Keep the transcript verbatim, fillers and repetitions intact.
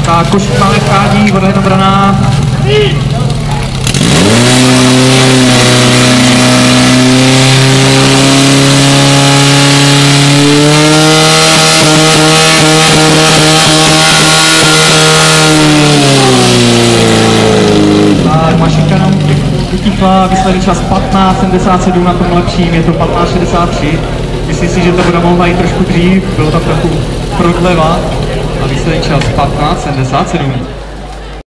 Tak, Košík máme vchádí, voda je dobraná. Tak, mašinka nám utichla, výsledný čas patnáct sedmdesát sedm, na tom lepším, je to patnáct šedesát tři. Myslím si, že ta voda mohla jít trošku dřív, bylo tam trochu prodleva a výsledný čas patnáct sedmdesát sedm.